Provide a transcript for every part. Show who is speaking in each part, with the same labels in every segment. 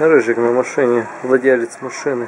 Speaker 1: Рыжик на машине, владелец машины.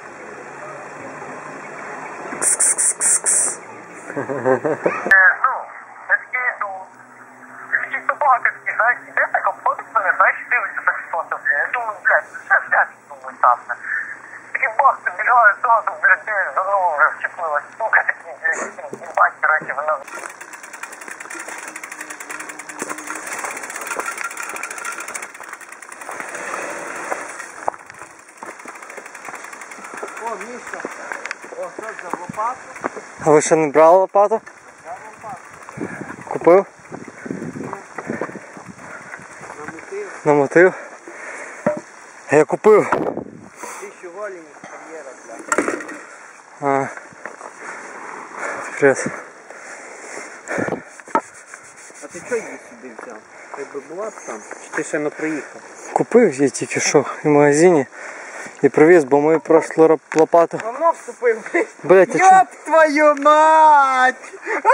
Speaker 2: О, Міша, о, що за лопату?
Speaker 1: А ви ще не брали лопату?
Speaker 2: Я лопату.
Speaker 1: Купив?
Speaker 2: Намотив.
Speaker 1: Намотив? Я купив.
Speaker 2: 1000 голінів кар'єра, блядь.
Speaker 1: Привет.
Speaker 2: А ти чого її сюди взяв? Ти би була б там? Чи ти ще не приїхав?
Speaker 1: Купив я тільки що в магазині і привіз, бо мою прошлу лопату.
Speaker 2: Давно вступив, блядь.
Speaker 1: Блять, а чому?
Speaker 2: Ёб твою мать!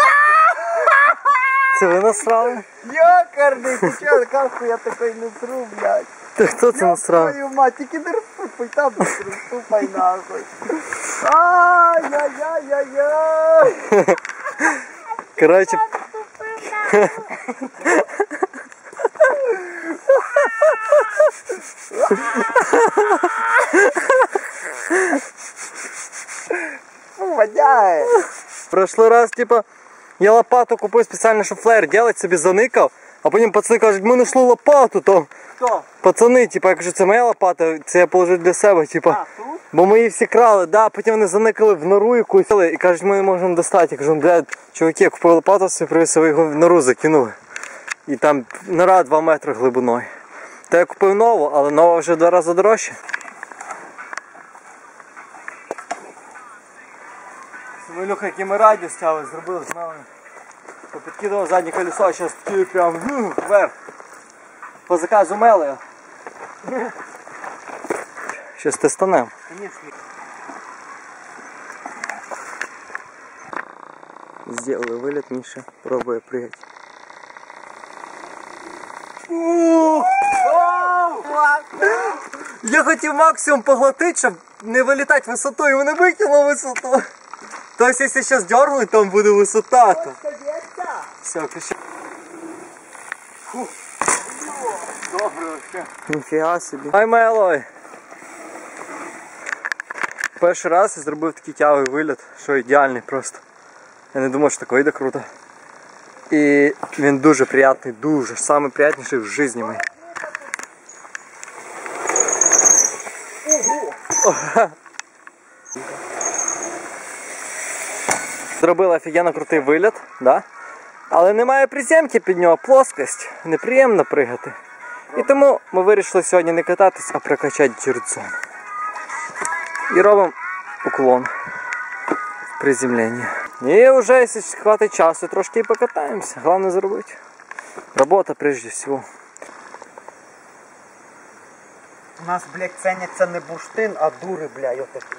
Speaker 1: Це ви насрали?
Speaker 2: Йокарний, ти чого, кавку я такой не тру, блядь.
Speaker 1: Та хто це
Speaker 2: Ёб
Speaker 1: насрав?
Speaker 2: твою мать, тільки не розступай, там не розступай нахуй. Ай-яй-яй-яй-яй.
Speaker 1: Короче,
Speaker 2: Воняє.
Speaker 1: в прошлый раз, типа, я лопату купив спеціально, щоб флеєр делать, собі заникав, а потім пацани кажуть, ми знайшли лопату, то
Speaker 2: Хто?
Speaker 1: пацани, типа, я кажу, це моя лопата, це я положу для себе, типа.
Speaker 2: А, тут?
Speaker 1: Бо ми її всі крали, да, потім вони заникали в нору якусь і кажуть, ми не можемо достати. Я кажу, блядь, чуваки, я купив лопату, собі привіз, ви його в нору закинули. І там нора 2 метри глибиною. Та я купив нову, але нова вже в 2 рази дорожче. Ілюха, який ми радіо стяли, зробили з нами. Попідкидував заднє колесо, а зараз такі прям вверх. По заказу мели. Щас тестанемо.
Speaker 2: Конечно.
Speaker 1: Сделали вылет, Миша пробує прыгать. Я хотів максимум поглотити, щоб не вилітати висоту, і вони викинули висоту. Тобто, якщо зараз дергнуть, там буде висота. То... Все, кричу.
Speaker 2: Добре вообще.
Speaker 1: Ніфіга собі. Ай, мелой. Перший раз я зробив такий тяговий виліт, що ідеальний просто. Я не думав, що таке вийде круто. І він дуже приємний, дуже. Самий приємніший в житті моїй. Зробили офігенно крутий виліт, да? Але немає приземки під нього, плоскость. Неприємно пригати. І тому ми вирішили сьогодні не кататись, а прокачати дірдзон. І робимо уклон в приземленні. І вже, якщо хватить часу, трошки і покатаємося. Головне зробити. Робота прежде всього.
Speaker 2: У нас, блядь, ценяться не бурштин, а дури, блядь, отакі.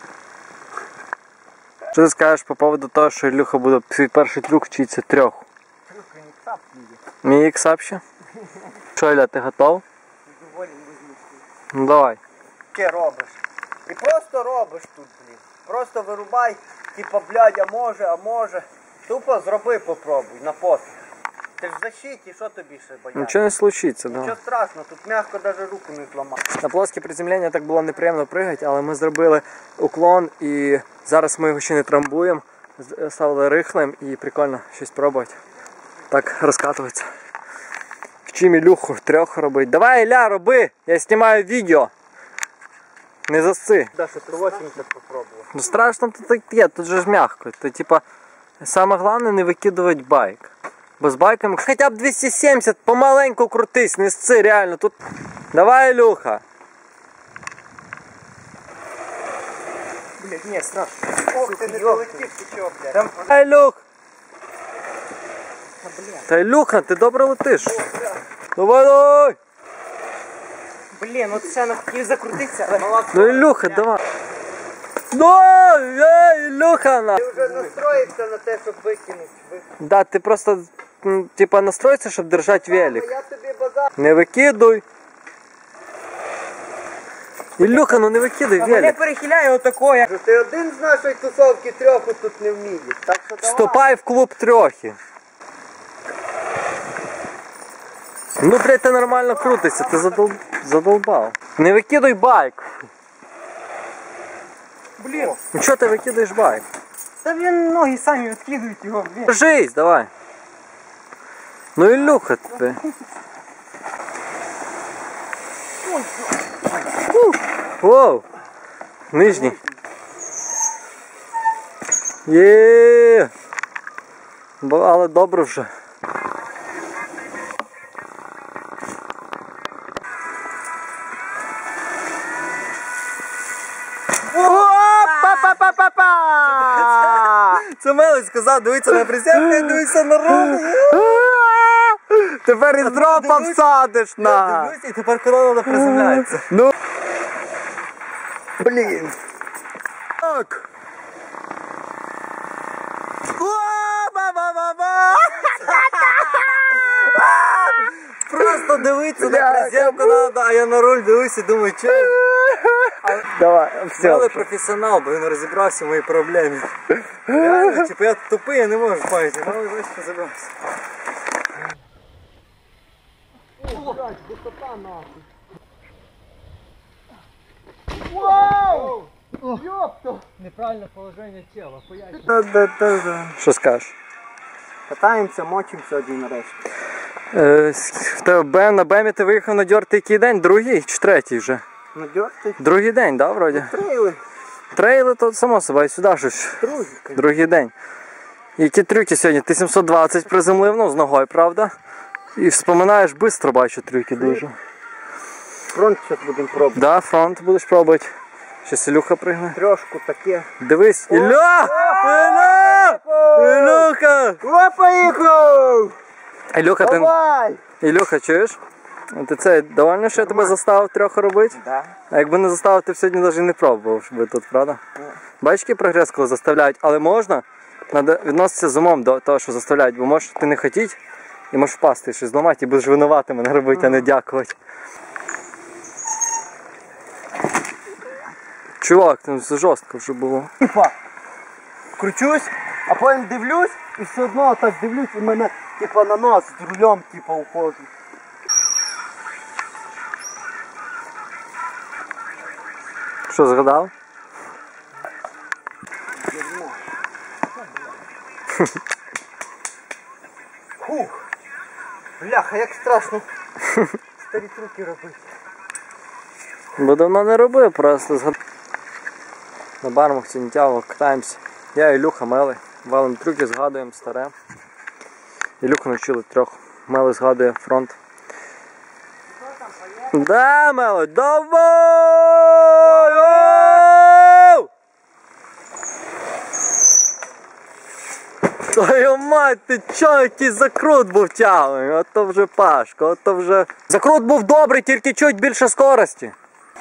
Speaker 1: Що ти скажеш по поводу того, що Ілюха буде свій перший трюк вчитися 3?
Speaker 2: Трюк не цап їде.
Speaker 1: Мій іксап ще? Що, Ілля, ти готов?
Speaker 2: Доволі визначний.
Speaker 1: Ну давай.
Speaker 2: Таке робиш. І просто робиш тут, блін. Просто вирубай, типа, блядь, а може. Тупо зроби, попробуй, на пофіг. Ти ж в защиті, що тобі ще бояться?
Speaker 1: Нічого не случиться,
Speaker 2: Нічого
Speaker 1: да.
Speaker 2: страшного, тут м'яко навіть руку не зламав.
Speaker 1: На плоске приземлення так було неприємно пригати, але ми зробили уклон і зараз ми його ще не трамбуємо. Ставили рихлим і прикольно щось пробувати. Так розкатуватися. Вчимо Ілюху 3 робити. Давай, Ілля, роби! Я знімаю відео. Не засси.
Speaker 2: Даша, 180 попробував.
Speaker 1: Ну страшно тут є, тут же ж м'яко. То типа, саме головне не викидувати байк. Бо з байками хоча б 270, помаленьку крутись, не сци, реально. Тут... Давай, Ілюха.
Speaker 2: Блядь, ні, страшно. Ох, ти не долетів, ти чого, блядь?
Speaker 1: Давай, Ілюх. Та Ілюха, ти добре летиш. Давай, давай.
Speaker 2: Блін, от ще не хотів закрутитися, але...
Speaker 1: Ну, Ілюха, давай. Ну, Ілюха, на.
Speaker 2: Ти вже настроївся на те, щоб викинути.
Speaker 1: Да, ти просто, типа, настроїться, щоб держати велик.
Speaker 2: Я тобі базар.
Speaker 1: Не викидуй. Ілюха, ну не викидай
Speaker 3: А мене
Speaker 1: велик.
Speaker 3: перехиляє отако, як...
Speaker 2: Ти один з нашої тусовки трьоху тут не вмієш. Так що давай.
Speaker 1: Вступай в клуб трьохи. Ну, блядь, ти нормально крутишся, ти задолбав. Не викидай байк.
Speaker 3: Блін.
Speaker 1: Ну чого ти викидаєш байк?
Speaker 3: Та він ноги самі відкидують його, блін.
Speaker 1: Держись, давай. Ну Ілюха тебе. Воу. Нижній. Є. Але добре вже. Па-па-па-па-па! Це Мелик сказав, дивіться на присядку, дивіться на руку. Тепер із дропа всадиш на. Дивись, і тепер колона приземляється. Ну. Блін. Так. Просто дивиться на приземку надо, а я на руль дивлюсь і думаю, що? Давай, все. Але професіонал, бо він розібрався в моїй проблемі. Реально, типу я тупий, я не можу пам'ятати, але бачиш, розібрався.
Speaker 2: Вау! Ёпта!
Speaker 3: Неправильне положення тіла,
Speaker 1: Що скажеш?
Speaker 2: Катаємося, мочимося один нарешті.
Speaker 1: В тебе на БМі ти виїхав на дьорти який день? Другий чи третій вже?
Speaker 2: На дьорти?
Speaker 1: Другий день, да, вроді?
Speaker 2: Трейли.
Speaker 1: Трейли, то само собою, сюди щось. Другий день. Які трюки сьогодні? Ти 720 приземлив, ну, з ногою, правда? І вспоминаєш швидко, бачу, трюки дуже.
Speaker 2: Фронт зараз будемо пробувати.
Speaker 1: Да, фронт будеш пробувати. Щас Ілюха пригне.
Speaker 2: Трьошку таке.
Speaker 1: Дивись, Ілля! Ілля! Ілюха!
Speaker 2: О, поїхав!
Speaker 1: Ілюха, ти...
Speaker 2: Давай!
Speaker 1: Ілюха, чуєш? Ти це довольно, що я тебе заставив трьох робити?
Speaker 2: Да.
Speaker 1: А якби не заставив, ти б сьогодні навіть не пробував, щоб тут, правда? Бачиш, який прогрес, коли заставляють, але можна, треба відноситися з умом до того, що заставляють, бо можеш ти не хотіти і можеш впасти, щось зламати, і будеш винувати мене робити, а не дякувати. Чувак, там все жорстко вже було.
Speaker 2: Типа, кручусь, а потім дивлюсь, і все одно так дивлюсь, і мене типа на нос з рулем типа уходить.
Speaker 1: Що, згадав?
Speaker 2: Фух. Бляха, як страшно старі трюки робити.
Speaker 1: Бо давно не робив, просто згадав. На бармах Тінтяво катаємося. Я і Ілюха, Мели. Валим трюки, згадуємо старе. Ілюха навчили трьох. Мели згадує фронт. Да, Мели, давай! Оу! Твою мать, ти чо, який закрут був тягнений? Ото вже Пашка, ото вже... Закрут був добрий, тільки чуть більше скорості.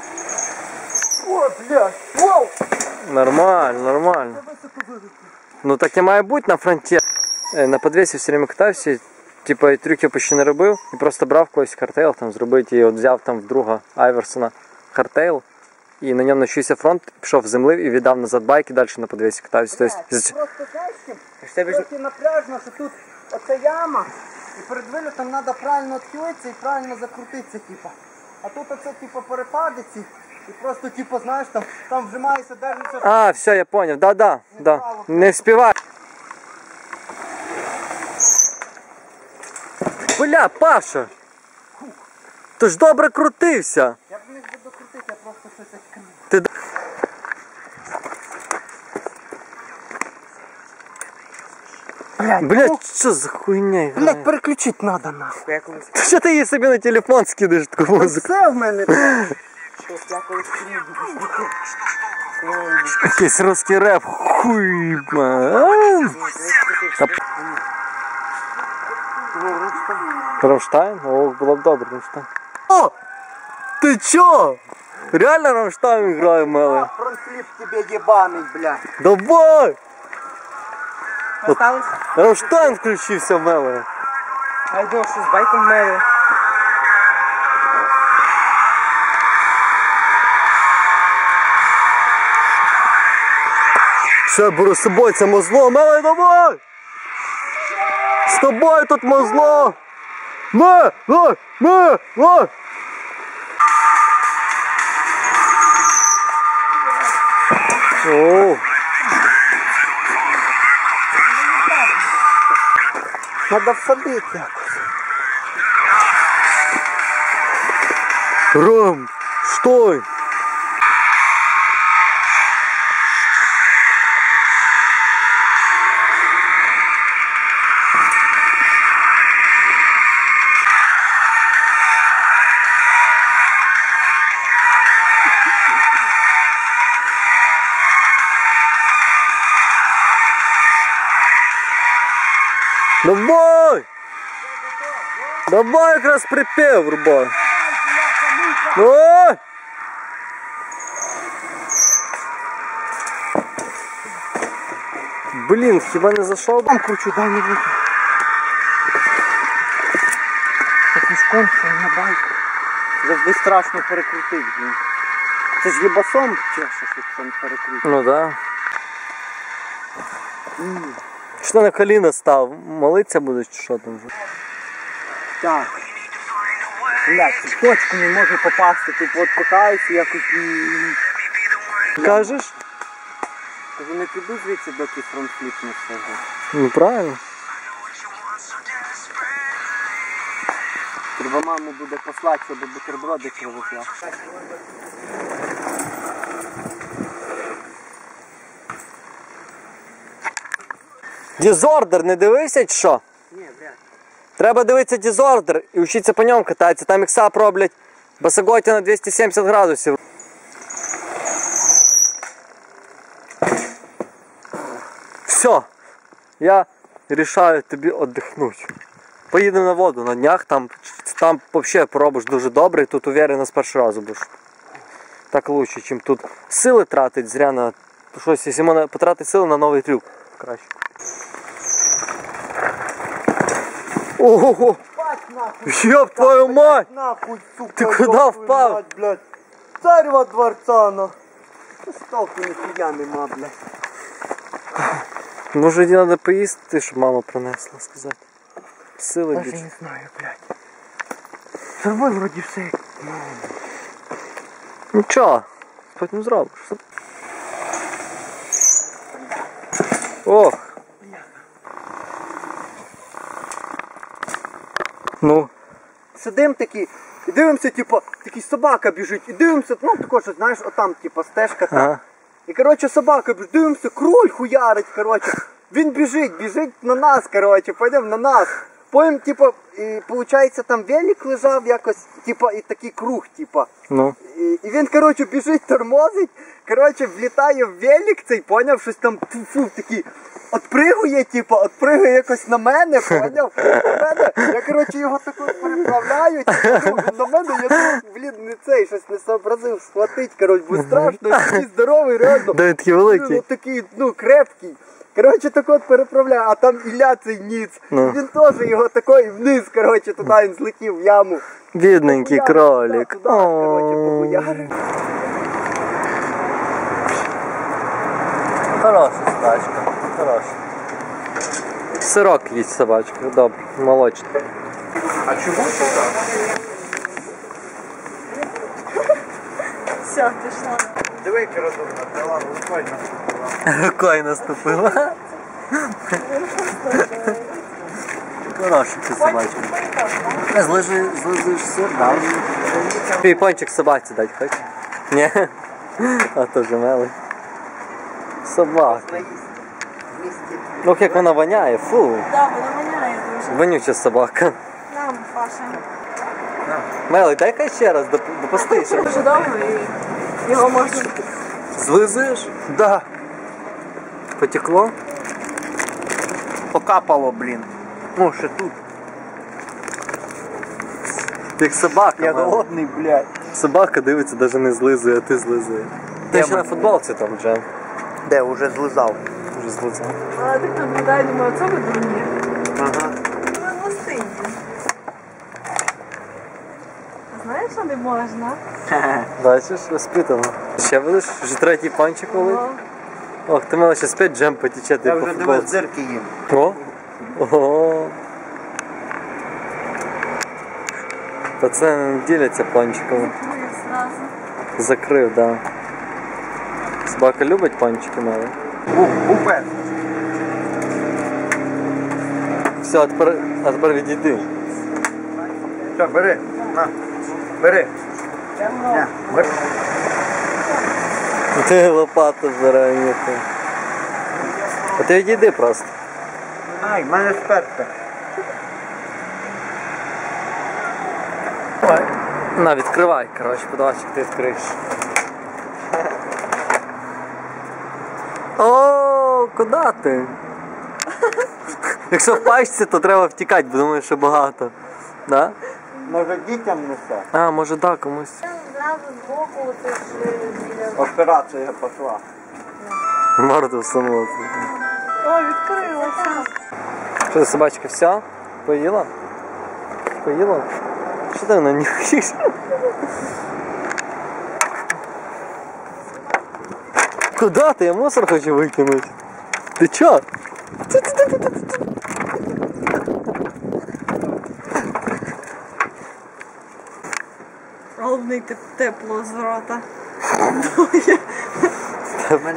Speaker 2: О, блядь, вау!
Speaker 1: Нормально, нормально. Ну так і має бути на фронті. На підвесі все время катався, типу і трюки почти не робив, і просто брав когось хардтейл там зробити, і от взяв там в друга Айверсона хардтейл, і на ньому навчився фронт, пішов землив і віддав назад байк і далі на підвесі катався.
Speaker 2: Просто знаєш чим? Трохи напряжно, що тут оця яма, і перед вилітом треба правильно відхилитися і правильно закрутитися, типа. А тут оце типу перепадиці, і просто типу, знаєш, там вжимаєшся, держишся.
Speaker 1: А, все, я понял, да. Не співай. Бля, Паша! Ти ж добре крутився.
Speaker 2: Я б не буду крутити, я просто щось відкрив.
Speaker 1: Ти... Блядь, що за хуйня?
Speaker 2: Блядь, переключити треба нахуй.
Speaker 1: Що ти її собі на телефон скидаєш таку музику?
Speaker 2: Це в мене.
Speaker 1: Якийсь русський реп, хуй, man. Рамштайн? О, було б добре, Рамштайн. О! Ти чо? Реально Рамштайн грає, Меле?
Speaker 2: Фронтфлип тебе ебаний, блядь.
Speaker 1: Давай!
Speaker 3: Осталось?
Speaker 1: Рамштайн включився, Меле.
Speaker 3: А йду, що з байком мели.
Speaker 1: Все, беру з собою це мозло. Мелий, давай! З тобою тут мозло! На! Оу!
Speaker 2: Надо всадити якось.
Speaker 1: Ром, стой! Давай! Давай якраз припев врубай! Давай! Блін, хіба не зайшов?
Speaker 2: Там кручу, дай не вийти. Так мішком, що на байку. Завжди страшно перекрутити, блін. Це ж єбасом чешеш, якщо не перекрутити.
Speaker 1: Ну да. Що на коліна став? Молиться будеш чи що там вже?
Speaker 2: Так. Блядь, в точку не можу попасти, типу от катаюся якось і...
Speaker 1: Кажеш?
Speaker 2: Кажу, не піду звідси, доки фронтфліп не скажу.
Speaker 1: Ну правильно.
Speaker 2: Треба маму буде послати, щоб бутерброди привезла.
Speaker 1: Дізордер не дивився чи що?
Speaker 2: Ні, блядь.
Speaker 1: Треба дивитися дізордер і вчитися по ньому кататися. Там іксап роблять басаготі на 270 градусів. Все. Я рішаю тобі віддихнути. Поїдемо на воду на днях, там взагалі поробиш дуже добре і тут уверенно з першого разу будеш. Так лучше, чим тут сили тратить зря на щось, якщо можна потратити сили на новий трюк. Краще. Ого! Ёб твою мать!
Speaker 2: Нахуй, сука,
Speaker 1: Ти куди впав?
Speaker 2: мать, блядь. Царева дворца, ну. Столку ніхуя нема, блядь.
Speaker 1: Може їй треба поїсти, щоб мама принесла, сказати. Сили
Speaker 2: Даже
Speaker 1: більше.
Speaker 2: не знаю, блядь. Зроби вроді все.
Speaker 1: Нічого, потім зробиш. Ох. Ну.
Speaker 2: Сидим такі, і дивимося, типу, такий собака біжить, і дивимося, ну також, знаєш, отам, типу, стежка там.
Speaker 1: Ага.
Speaker 2: І, коротше, собака біжить, дивимося, кроль хуярить, коротше. Він біжить на нас, коротше, пойдем на нас. Потім, типу, і, виходить, там велик лежав якось, типу, і такий круг, типу.
Speaker 1: Ну.
Speaker 2: І він, коротше, біжить, тормозить, коротше, влітає в велик цей, поняв, щось там, фу, такий, отпригує, типу, отпригує якось на мене, поняв, на мене, я, коротше, його тако переправляю, типу, на мене, я думаю, блін, не цей, щось не сообразив схватить, коротше, бо страшно, такий здоровий, реально,
Speaker 1: Да, він такий великий.
Speaker 2: ну, такий, ну, крепкий. Коротше, так от переправляю, а там Ілля цей ніц.
Speaker 1: Ну.
Speaker 2: Він теж його такий вниз, коротше, туди він злетів в яму.
Speaker 1: Бідненький кролик.
Speaker 2: Туди, коротше, похуярив.
Speaker 1: Хороша собачка, хороша. Сирок їсть собачка, добре, молочний.
Speaker 2: А чому сюди?
Speaker 4: Все, пішла.
Speaker 2: Диви, коротше, дала рукою наступила.
Speaker 1: Рукою наступила. Хороша ця собачка. Злизуєш сир, да? Твій пончик собаці дать хоч? Ні? А то же милий. Собака. Ох, як вона воняє, фу.
Speaker 4: Так, вона воняє дуже.
Speaker 1: Вонюча собака.
Speaker 4: Нам, Паша.
Speaker 1: Мелий, дай-ка ще раз допусти.
Speaker 4: Дуже довго і його можна...
Speaker 1: Злизуєш?
Speaker 2: Да.
Speaker 1: Потекло?
Speaker 2: Покапало, блін. Ну, ще тут.
Speaker 1: Як собака.
Speaker 2: Я
Speaker 1: Мелий.
Speaker 2: голодний, блядь.
Speaker 1: Собака дивиться, навіть не злизує, а ти злизуєш. Ти ще на футболці там вже.
Speaker 2: Де, уже злизав?
Speaker 1: Вже злизав.
Speaker 4: А так наблюдаю, думаю, це ви дурні.
Speaker 2: Ага.
Speaker 4: Ви гостинні. Знаєш, що не можна?
Speaker 1: Бачиш, розпитано. Ще будеш? Вже третій пончик валить?
Speaker 4: Ну,
Speaker 1: Ох, ти мала ще спять джем потіче, ти
Speaker 2: Я
Speaker 1: по
Speaker 2: вже
Speaker 1: футболці.
Speaker 2: дивись, дирки їм.
Speaker 1: О? Ого. Та це не діляться пончиками. Закрив, так. Да. Собака любить пончики мали.
Speaker 2: Упер.
Speaker 1: Все, а тепер відійди.
Speaker 2: Все, бери. На. Бери. Не, бери.
Speaker 1: Ти лопату збирай, ніхто. А ти відійди просто.
Speaker 2: Ай, в мене сперта.
Speaker 1: На, відкривай, коротше, подавачик ти відкриєш. О, куди ти? Якщо в пачці, то треба втікати, бо думаю, що багато. Да?
Speaker 2: Може дітям несе?
Speaker 1: А, може да, комусь.
Speaker 4: Зразу збоку ти ж біля.
Speaker 2: Операція пішла.
Speaker 1: Морду всунула.
Speaker 4: О, відкрилася.
Speaker 1: Що, собачка, все? Поїла? Поїла? Що ти на нюхаєш? Куда ти? Я мусор хочу викинути. Ти чо?
Speaker 4: Головне тепло з рота.